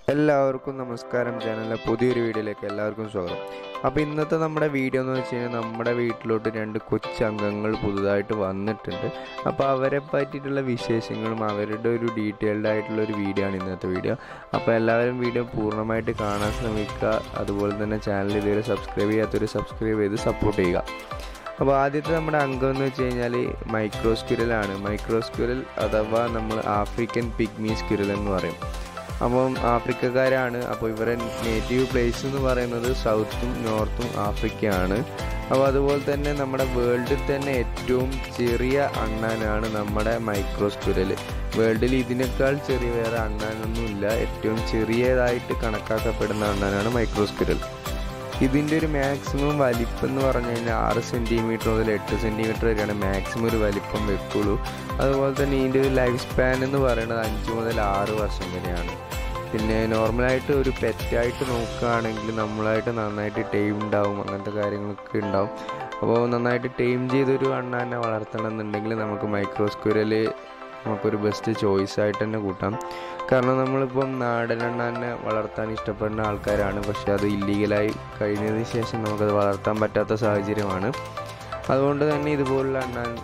എല്ലാവർക്കും നമസ്കാരം. ചാനലിലെ പുതിയൊരു വീഡിയോയിലേക്ക് എല്ലാവർക്കും സ്വാഗതം. അപ്പോൾ ഇന്നത്തെ നമ്മുടെ വീഡിയോ എന്ന് വെച്ച് കഴിഞ്ഞാൽ നമ്മുടെ വീട്ടിലോട്ട് 2 കൊച്ചംഗങ്ങൾ പുതുതായിട്ട് വന്നിട്ടുണ്ട്. അപ്പോൾ അവരെ പറ്റിയിട്ടുള്ള വിശേഷങ്ങളും അവരുടെ ഒരു ഡീറ്റെയിൽഡ് ആയിട്ടുള്ള ഒരു വീഡിയോ ആണ് ഇന്നത്തെ വീഡിയോ. അപ്പോൾ എല്ലാവരും വീഡിയോ പൂർണ്ണമായിട്ട് കാണാൻ ശ്രമിക്കുക. അതുപോലെ തന്നെ ചാനൽ ഇതുവരെ സബ്സ്ക്രൈബ് ചെയ്യാത്തവർ സബ്സ്ക്രൈബ് ചെയ്ത് സപ്പോർട്ട് ചെയ്യുക. അപ്പോൾ ആദ്യത്തെ നമ്മുടെ അംഗം എന്ന് വെച്ച് കഴിഞ്ഞാൽ മൈക്രോ സ്ക്വിറലാണ്. മൈക്രോ സ്ക്വിറൽ അഥവാ നമ്മൾ ആഫ്രിക്കൻ പിഗ്മി സ്ക്വിറൽ എന്ന് പറയും. അപ്പം ആഫ്രിക്കക്കാരാണ്. അപ്പോൾ ഇവരുടെ നേറ്റീവ് പ്ലേസ് എന്ന് പറയുന്നത് സൗത്തും നോർത്തും ആഫ്രിക്കയാണ്. അപ്പോൾ അതുപോലെ തന്നെ നമ്മുടെ വേൾഡിൽ തന്നെ ഏറ്റവും ചെറിയ അണ്ണാനാണ് നമ്മുടെ മൈക്രോ സ്ക്വിറൽ. വേൾഡിൽ ഇതിനേക്കാൾ ചെറിയ വേറെ അണ്ണാനൊന്നുമില്ല. ഏറ്റവും ചെറിയതായിട്ട് കണക്കാക്കപ്പെടുന്ന അണ്ണാനാണ് മൈക്രോ സ്ക്വിറൽ. ഇതിൻ്റെ ഒരു മാക്സിമം വലിപ്പം എന്ന് പറഞ്ഞു കഴിഞ്ഞാൽ 6 സെൻറ്റിമീറ്റർ മുതൽ 8 സെൻറ്റിമീറ്റർ വരെയാണ് മാക്സിമം ഒരു വലിപ്പം വെക്കുള്ളൂ. അതുപോലെ തന്നെ ഇതിൻ്റെ ഒരു ലൈഫ് സ്പാൻ എന്ന് പറയുന്നത് 5 മുതൽ 6 വർഷം വരെയാണ്. പിന്നെ നോർമലായിട്ട് ഒരു പെറ്റായിട്ട് നോക്കുകയാണെങ്കിൽ നമ്മളായിട്ട് നന്നായിട്ട് ടൈം ഉണ്ടാവും, അങ്ങനത്തെ കാര്യങ്ങളൊക്കെ ഉണ്ടാവും. അപ്പോൾ നന്നായിട്ട് ടൈം ചെയ്തൊരു അണ്ണാനെ വളർത്തണം എന്നുണ്ടെങ്കിൽ നമുക്ക് മൈക്രോ സ്ക്വിറൽ നമുക്കൊരു ബെസ്റ്റ് ചോയ്സ് ആയിട്ട് തന്നെ കൂട്ടാം. കാരണം നമ്മളിപ്പം നാടൻ അണ്ണാനെ വളർത്താൻ ഇഷ്ടപ്പെടുന്ന ആൾക്കാരാണ്, പക്ഷേ അത് ഇല്ലീഗലായി കഴിഞ്ഞതിന് ശേഷം നമുക്കത് വളർത്താൻ പറ്റാത്ത സാഹചര്യമാണ്. അതുകൊണ്ട് തന്നെ ഇതുപോലുള്ള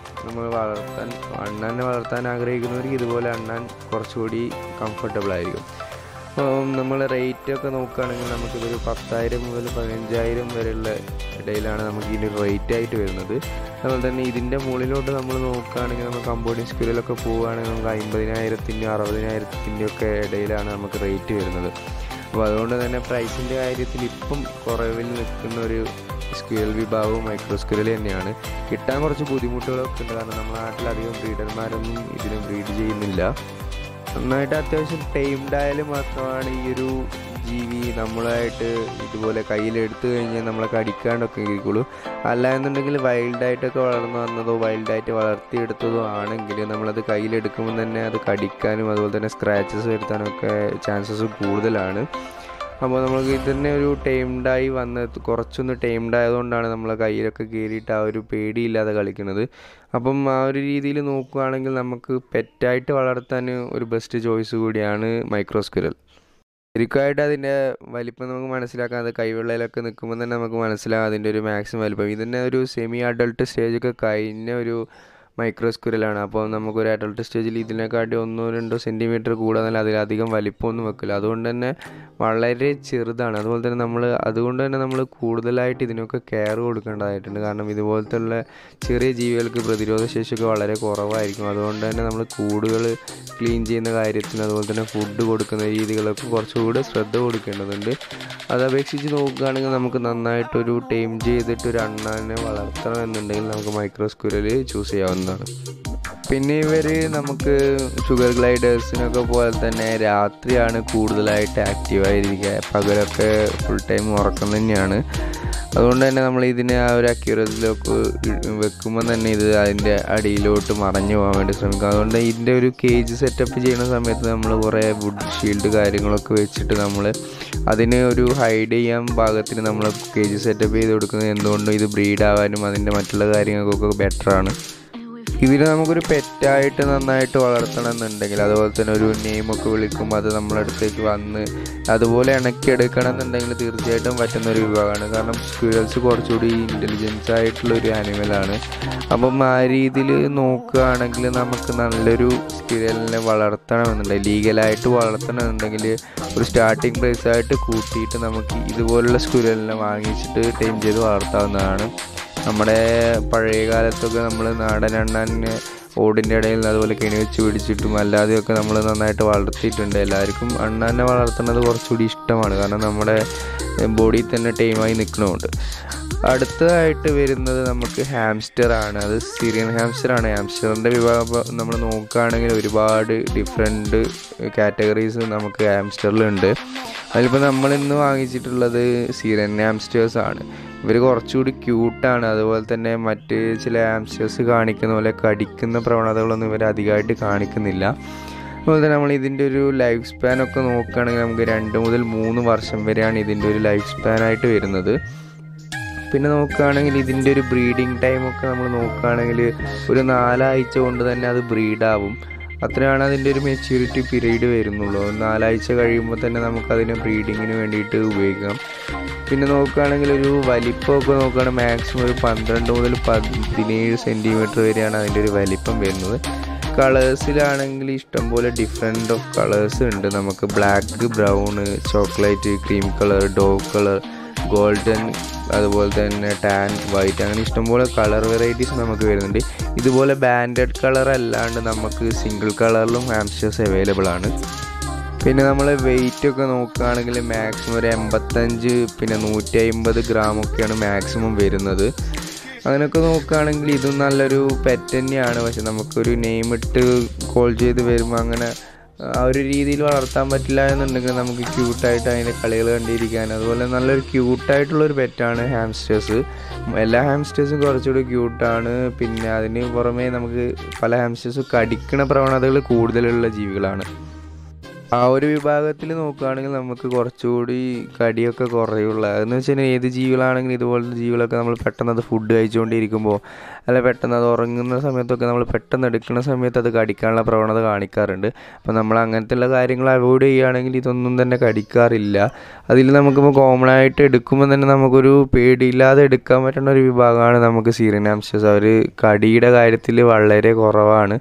അണ്ണാനെ വളർത്താൻ ആഗ്രഹിക്കുന്നവർക്ക് ഇതുപോലെ അണ്ണാൻ കുറച്ചുകൂടി കംഫർട്ടബിൾ ആയിരിക്കും. അപ്പം നമ്മൾ റേറ്റൊക്കെ നോക്കുകയാണെങ്കിൽ നമുക്കിതൊരു 10,000 മുതൽ 15,000 വരെയുള്ള ഇടയിലാണ് നമുക്ക് ഇതിൻ്റെ റേറ്റ് ആയിട്ട് വരുന്നത്. അതുപോലെ തന്നെ ഇതിൻ്റെ മുകളിലോട്ട് നമ്മൾ നോക്കുകയാണെങ്കിൽ നമ്മൾ കമ്പോഡിയൻ സ്ക്വിറലൊക്കെ പോവുകയാണെങ്കിൽ നമുക്ക് 50,000-നും 60,000-നും ഒക്കെ ഇടയിലാണ് നമുക്ക് റേറ്റ് വരുന്നത്. അപ്പോൾ അതുകൊണ്ട് തന്നെ പ്രൈസിൻ്റെ കാര്യത്തിൽ ഇപ്പം കുറവിൽ നിൽക്കുന്ന ഒരു സ്ക്വിറൽ വിഭാഗവും മൈക്രോ സ്ക്വിറൽ തന്നെയാണ്. കിട്ടാൻ കുറച്ച് ബുദ്ധിമുട്ടുകളൊക്കെ ഉണ്ട്. കാരണം നമ്മുടെ നാട്ടിലധികം ബ്രീഡർമാരൊന്നും ഇതിനെ ബ്രീഡ് ചെയ്യുന്നില്ല. നന്നായിട്ട് അത്യാവശ്യം ടൈംഡ് ആയാലും മാത്രമാണ് ഈ ഒരു ജീവി നമ്മളായിട്ട് ഇതുപോലെ കയ്യിലെടുത്തു കഴിഞ്ഞാൽ നമ്മളെ കടിക്കാണ്ടൊക്കെ ഇരിക്കുള്ളൂ. അല്ല എന്നുണ്ടെങ്കിൽ വൈൽഡായിട്ടൊക്കെ വളർന്നു വന്നതോ വൈൽഡായിട്ട് വളർത്തിയെടുത്തതോ ആണെങ്കിൽ നമ്മളത് കയ്യിലെടുക്കുമ്പോൾ തന്നെ അത് കടിക്കാനും അതുപോലെ തന്നെ സ്ക്രാച്ചസ് വരുത്താനും ഒക്കെ ചാൻസസ് കൂടുതലാണ്. അപ്പോൾ നമുക്ക് ഇതന്നെ ഒരു ടൈംഡായി കുറച്ചൊന്ന് ടൈംഡ് ആയതുകൊണ്ടാണ് നമ്മളെ കയ്യിലൊക്കെ കയറിയിട്ട് ആ ഒരു പേടിയില്ലാതെ കളിക്കുന്നത്. അപ്പം ആ ഒരു രീതിയിൽ നോക്കുകയാണെങ്കിൽ നമുക്ക് പെറ്റായിട്ട് വളർത്താൻ ഒരു ബെസ്റ്റ് ചോയ്സ് കൂടിയാണ് മൈക്രോ സ്ക്വിറൽ. ശരിക്കുമായിട്ട് അതിൻ്റെ വലിപ്പം നമുക്ക് മനസ്സിലാക്കാം. അത് കൈവെള്ളയിലൊക്കെ നിൽക്കുമ്പോൾ തന്നെ നമുക്ക് മനസ്സിലാകും അതിൻ്റെ ഒരു മാക്സിമം വലിപ്പം. ഇതിൻ്റെ ഒരു സെമി അഡൾട്ട് സ്റ്റേജൊക്കെ കഴിഞ്ഞ ഒരു മൈക്രോ സ്ക്വിറലാണ്. അപ്പോൾ നമുക്കൊരു അഡൾട്ട് സ്റ്റേജിൽ ഇതിനെക്കാട്ടി 1-2 സെൻറ്റിമീറ്റർ കൂടാതെ അതിലധികം വലിപ്പമൊന്നും വെക്കില്ല. അതുകൊണ്ട് തന്നെ വളരെ ചെറുതാണ്. അതുകൊണ്ട് തന്നെ നമ്മൾ കൂടുതലായിട്ട് ഇതിനൊക്കെ കെയർ കൊടുക്കേണ്ടതായിട്ടുണ്ട്. കാരണം ഇതുപോലത്തെ ഉള്ള ചെറിയ ജീവികൾക്ക് പ്രതിരോധ ശേഷിയൊക്കെ വളരെ കുറവായിരിക്കും. അതുകൊണ്ട് തന്നെ നമ്മൾ കൂടുകൾ ക്ലീൻ ചെയ്യുന്ന കാര്യത്തിന് അതുപോലെ തന്നെ ഫുഡ് കൊടുക്കുന്ന രീതികളൊക്കെ കുറച്ചുകൂടി ശ്രദ്ധ കൊടുക്കേണ്ടതുണ്ട്. അതപേക്ഷിച്ച് നോക്കുകയാണെങ്കിൽ നമുക്ക് നന്നായിട്ടൊരു ടൈം ചെയ്തിട്ട് ഒരു അണ്ണാനെ വളർത്തണം എന്നുണ്ടെങ്കിൽ നമുക്ക് മൈക്രോ സ്ക്വിറൽ ചൂസ് ചെയ്യാവുന്നതാണ്. പിന്നെ ഇവർ നമുക്ക് ഷുഗർ ഗ്ലൈഡേഴ്സിനൊക്കെ പോലെ തന്നെ രാത്രിയാണ് കൂടുതലായിട്ട് ആക്റ്റീവായിരിക്കുക. പകലൊക്കെ ഫുൾ ടൈം ഉറക്കം തന്നെയാണ്. അതുകൊണ്ട് തന്നെ നമ്മൾ ഇതിനെ ആ ഒരു അക്യൂറസിലൊക്കെ വെക്കുമ്പോൾ തന്നെ ഇത് അതിൻ്റെ അടിയിലോട്ട് മറഞ്ഞു പോകാൻ വേണ്ടി ശ്രമിക്കും. അതുകൊണ്ട് ഇതിൻ്റെ ഒരു കേജ് സെറ്റപ്പ് ചെയ്യുന്ന സമയത്ത് നമ്മൾ കുറേ വുഡ് ഷീൽഡ് കാര്യങ്ങളൊക്കെ വെച്ചിട്ട് നമ്മൾ അതിന് ഒരു ഹൈഡ് ചെയ്യാൻ പാകത്തിന് നമ്മൾ കേജ് സെറ്റപ്പ് ചെയ്ത് കൊടുക്കുന്നത് എന്തുകൊണ്ടും ഇത് ബ്രീഡാവാനും അതിൻ്റെ മറ്റുള്ള കാര്യങ്ങൾക്കൊക്കെ ബെറ്ററാണ്. ഇതിന് നമുക്കൊരു പെറ്റായിട്ട് നന്നായിട്ട് വളർത്തണം എന്നുണ്ടെങ്കിൽ അതുപോലെ തന്നെ ഒരു നെയിമൊക്കെ വിളിക്കുമ്പോൾ അത് നമ്മളടുത്തേക്ക് വന്ന് അതുപോലെ ഇണക്കിയെടുക്കണം എന്നുണ്ടെങ്കിൽ തീർച്ചയായിട്ടും പറ്റുന്നൊരു വിഭാഗമാണ്. കാരണം സ്ക്വിറൽസ് കുറച്ചുകൂടി ഇൻ്റലിജൻസ് ആയിട്ടുള്ളൊരു ആനിമലാണ്. അപ്പം ആ രീതിയിൽ നോക്കുകയാണെങ്കിൽ നമുക്ക് നല്ലൊരു സ്ക്വിറലിനെ വളർത്തണമെന്നുണ്ടെങ്കിൽ ലീഗലായിട്ട് വളർത്തണമെന്നുണ്ടെങ്കിൽ ഒരു സ്റ്റാർട്ടിങ് പ്രൈസായിട്ട് കൂട്ടിയിട്ട് നമുക്ക് ഇതുപോലുള്ള സ്ക്വിറലിനെ വാങ്ങിച്ചിട്ട് ടൈം ചെയ്ത് വളർത്താവുന്നതാണ്. നമ്മുടെ പഴയ കാലത്തൊക്കെ നമ്മൾ നാടൻ അണ്ണാനെ ഓടിൻ്റെ ഇടയിൽ അതുപോലെ കെണി വെച്ച് പിടിച്ചിട്ടും അല്ലാതെയൊക്കെ നമ്മൾ നന്നായിട്ട് വളർത്തിയിട്ടുണ്ട്. എല്ലാവർക്കും അണ്ണാനെ വളർത്തുന്നത് കുറച്ചുകൂടി ഇഷ്ടമാണ്. കാരണം നമ്മുടെ ബോഡിയിൽ തന്നെ ടൈമായി നിൽക്കണമുണ്ട്. അടുത്തതായിട്ട് വരുന്നത് നമുക്ക് ഹാംസ്റ്ററാണ്. അത് സിറിയൻ ഹാംസ്റ്ററാണ്. ഹാംസ്റ്ററിൻ്റെ വിഭാഗം നമ്മൾ നോക്കുകയാണെങ്കിൽ ഒരുപാട് ഡിഫറെൻറ്റ് കാറ്റഗറീസ് നമുക്ക് ഹാംസ്റ്ററിലുണ്ട്. അതിലിപ്പോൾ നമ്മളിന്ന് വാങ്ങിച്ചിട്ടുള്ളത് സിറിയൻ ഹാംസ്റ്റേഴ്സാണ്. ഇവർ കുറച്ചുകൂടി ക്യൂട്ടാണ്. അതുപോലെ തന്നെ മറ്റ് ചില ഹാംസ്റ്റേഴ്സ് കാണിക്കുന്ന പോലെ കടിക്കുന്ന പ്രവണതകളൊന്നും ഇവർ അധികമായിട്ട് കാണിക്കുന്നില്ല. അതുപോലെ തന്നെ നമ്മൾ ഇതിൻ്റെ ഒരു ലൈഫ് സ്പാനൊക്കെ നോക്കുകയാണെങ്കിൽ നമുക്ക് 2 മുതൽ 3 വർഷം വരെയാണ് ഇതിൻ്റെ ഒരു ലൈഫ് സ്പാനായിട്ട് വരുന്നത്. പിന്നെ നോക്കുകയാണെങ്കിൽ ഇതിൻ്റെ ഒരു ബ്രീഡിങ് ടൈമൊക്കെ നമ്മൾ നോക്കുകയാണെങ്കിൽ ഒരു 4 ആഴ്ച കൊണ്ട് തന്നെ അത് ബ്രീഡാവും. അത്രയാണ് അതിൻ്റെ ഒരു മെച്യൂരിറ്റി പീരീഡ് വരുന്നുള്ളൂ. 4 ആഴ്ച കഴിയുമ്പോൾ തന്നെ നമുക്കതിനെ ബ്രീഡിങ്ങിന് വേണ്ടിയിട്ട് ഉപയോഗിക്കാം. പിന്നെ നോക്കുകയാണെങ്കിൽ ഒരു വലിപ്പമൊക്കെ നോക്കുകയാണെങ്കിൽ മാക്സിമം ഒരു 12 മുതൽ 17 സെൻറ്റിമീറ്റർ വരെയാണ് അതിൻ്റെ ഒരു വലിപ്പം വരുന്നത്. കളേഴ്സിലാണെങ്കിൽ ഇഷ്ടംപോലെ ഡിഫറെൻ്റ് ഓഫ് കളേഴ്സ് ഉണ്ട്. നമുക്ക് black, brown, chocolate, cream colour, dog colour, golden, അതുപോലെ തന്നെ ടാൻ, വൈറ്റ്, അങ്ങനെ ഇഷ്ടംപോലെ കളർ വെറൈറ്റീസ് നമുക്ക് വരുന്നുണ്ട്. ഇതുപോലെ ബാൻഡഡ് കളർ അല്ലാണ്ട് നമുക്ക് സിംഗിൾ കളറിലും ഹാംസ്റ്റേഴ്സ് അവൈലബിൾ ആണ്. പിന്നെ നമ്മൾ വെയിറ്റൊക്കെ നോക്കുകയാണെങ്കിൽ മാക്സിമം ഒരു 85 പിന്നെ 150 ഗ്രാമൊക്കെയാണ് മാക്സിമം വരുന്നത്. അങ്ങനെയൊക്കെ നോക്കുകയാണെങ്കിൽ ഇതും നല്ലൊരു പെറ്റ് തന്നെയാണ്. പക്ഷെ നമുക്കൊരു നെയിം ഇട്ട് കോൾ ചെയ്ത് വരുമ്പോൾ അങ്ങനെ ആ ഒരു രീതിയിൽ വളർത്താൻ പറ്റില്ല എന്നുണ്ടെങ്കിൽ നമുക്ക് ക്യൂട്ടായിട്ട് അതിൻ്റെ കളികൾ കണ്ടിരിക്കാൻ, അതുപോലെ നല്ലൊരു ക്യൂട്ടായിട്ടുള്ളൊരു പെറ്റാണ് ഹാംസ്റ്റേഴ്സ്. എല്ലാ ഹാംസ്റ്റേഴ്സും കുറച്ചുകൂടി ക്യൂട്ടാണ്. പിന്നെ അതിന് പുറമേ നമുക്ക് പല ഹാംസ്റ്റേഴ്സും കടിക്കണ പ്രവണതകൾ കൂടുതലുള്ള ജീവികളാണ്. ആ ഒരു വിഭാഗത്തിൽ നോക്കുകയാണെങ്കിൽ നമുക്ക് കുറച്ചുകൂടി കടിയൊക്കെ കുറയുള്ളൂ. അതെന്ന് വെച്ച് കഴിഞ്ഞാൽ ഏത് ജീവികളാണെങ്കിലും ഇതുപോലത്തെ ജീവികളൊക്കെ നമ്മൾ പെട്ടെന്ന് അത് ഫുഡ് കഴിച്ചുകൊണ്ടിരിക്കുമ്പോൾ അല്ല പെട്ടെന്ന് അത് ഉറങ്ങുന്ന സമയത്തൊക്കെ നമ്മൾ പെട്ടെന്ന് എടുക്കുന്ന സമയത്ത് അത് കടിക്കാനുള്ള പ്രവണത കാണിക്കാറുണ്ട്. അപ്പോൾ നമ്മൾ അങ്ങനത്തെയുള്ള കാര്യങ്ങൾ അവോയ്ഡ് ചെയ്യുകയാണെങ്കിൽ ഇതൊന്നും തന്നെ കടിക്കാറില്ല. അതിൽ നമുക്കിപ്പോൾ കോമൺ ആയിട്ട് എടുക്കുമ്പോൾ തന്നെ നമുക്കൊരു പേടിയില്ലാതെ എടുക്കാൻ പറ്റുന്ന ഒരു വിഭാഗമാണ് നമുക്ക് സീറിയൻ ഹാംസ്റ്റേഴ്സ്. അവർ കടിയുടെ കാര്യത്തിൽ വളരെ കുറവാണ്.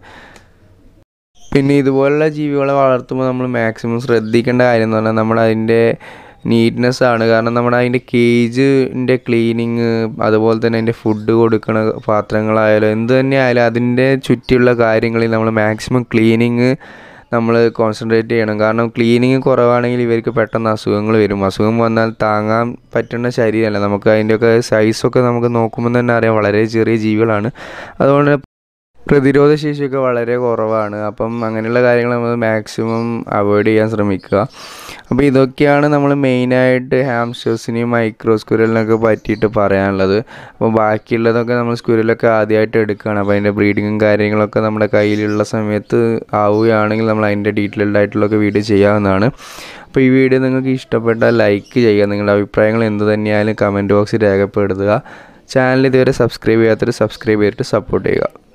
പിന്നെ ഇതുപോലുള്ള ജീവികളെ വളർത്തുമ്പോൾ നമ്മൾ മാക്സിമം ശ്രദ്ധിക്കേണ്ട കാര്യം എന്ന് പറഞ്ഞാൽ നമ്മൾ അതിൻ്റെ നീറ്റ്നെസ്സാണ്. കാരണം നമ്മുടെ അതിൻ്റെ കേജിൻ്റെ ക്ലീനിങ്, അതുപോലെ തന്നെ അതിൻ്റെ ഫുഡ് കൊടുക്കണ പാത്രങ്ങളായാലും എന്ത് തന്നെ ആയാലും അതിൻ്റെ ചുറ്റിയുള്ള കാര്യങ്ങളിൽ നമ്മൾ മാക്സിമം ക്ലീനിങ് നമ്മൾ കോൺസെൻട്രേറ്റ് ചെയ്യണം. കാരണം ക്ലീനിങ് കുറവാണെങ്കിൽ ഇവർക്ക് പെട്ടെന്ന് അസുഖങ്ങൾ വരും. അസുഖം വന്നാൽ താങ്ങാൻ പറ്റുന്ന ശരീരമല്ല. നമുക്ക് അതിൻ്റെയൊക്കെ സൈസൊക്കെ നമുക്ക് നോക്കുമ്പോൾ തന്നെ അറിയാം വളരെ ചെറിയ ജീവികളാണ്. അതുകൊണ്ട് പ്രതിരോധ ശേഷിയൊക്കെ വളരെ കുറവാണ്. അപ്പം അങ്ങനെയുള്ള കാര്യങ്ങൾ നമ്മൾ മാക്സിമം അവോയ്ഡ് ചെയ്യാൻ ശ്രമിക്കുക. അപ്പോൾ ഇതൊക്കെയാണ് നമ്മൾ മെയിനായിട്ട് ഹാംസ്റ്റേഴ്സിനെയും മൈക്രോ സ്ക്വിറലിനൊക്കെ പറ്റിയിട്ട് പറയാനുള്ളത്. അപ്പോൾ ബാക്കിയുള്ളതൊക്കെ നമ്മൾ സ്ക്വിറലൊക്കെ ആദ്യമായിട്ട് എടുക്കുകയാണ്. അപ്പോൾ അതിൻ്റെ ബ്രീഡിങ്ങും കാര്യങ്ങളൊക്കെ നമ്മുടെ കയ്യിലുള്ള സമയത്ത് ആവുകയാണെങ്കിൽ നമ്മൾ അതിൻ്റെ ഡീറ്റെയിൽഡ് ആയിട്ടുള്ളൊക്കെ വീഡിയോ ചെയ്യാവുന്നതാണ്. അപ്പോൾ ഈ വീഡിയോ നിങ്ങൾക്ക് ഇഷ്ടപ്പെട്ടാൽ ലൈക്ക് ചെയ്യുക. നിങ്ങളുടെ അഭിപ്രായങ്ങൾ എന്ത് തന്നെയായാലും കമൻറ്റ് ബോക്സിൽ രേഖപ്പെടുത്തുക. ചാനൽ ഇതുവരെ സബ്സ്ക്രൈബ് ചെയ്യാത്തവർ സബ്സ്ക്രൈബ് ചെയ്തിട്ട് സപ്പോർട്ട് ചെയ്യുക.